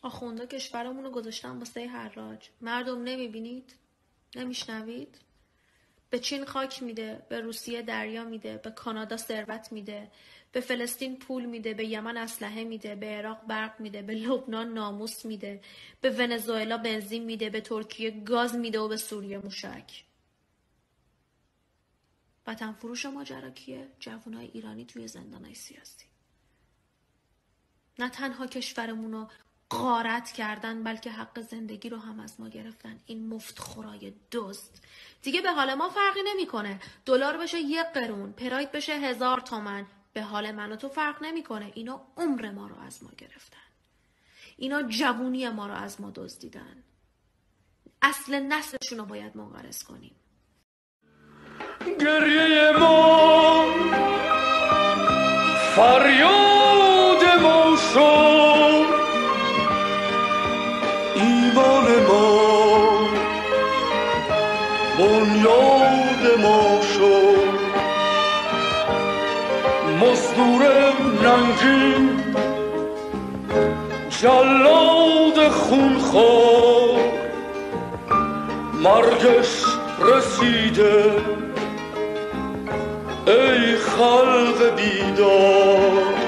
آخونده کشورمون رو گذاشتن واسه حراج. مردم نمیبینید؟ نمیشنوید؟ به چین خاک میده، به روسیه دریا میده، به کانادا ثروت میده، به فلسطین پول میده، به یمن اسلحه میده، به عراق برق میده، به لبنان ناموس میده، به ونزوئلا بنزین میده، به ترکیه گاز میده و به سوریه موشک. وطن فروش ماجرا کیه؟ جوانای ایرانی توی زندانای سیاسی. نه تنها کشورمون رو غارت کردن بلکه حق زندگی رو هم از ما گرفتن. این مفتخورای دزد دیگه به حال ما فرقی نمیکنه. دلار بشه 1 قرون، پراید بشه 1000 تومن، به حال من و تو فرق نمیکنه. اینا عمر ما رو از ما گرفتن. اینا جوونی ما رو از ما دزدیدن. اصل نسلشون رو باید منقرض کنیم. گریه ما فریاد ما شد، ایمان ما بنیاد ما شد. مزدور ننگین جلاد خونخوار، مرگش رسیده ای خلق بیدار.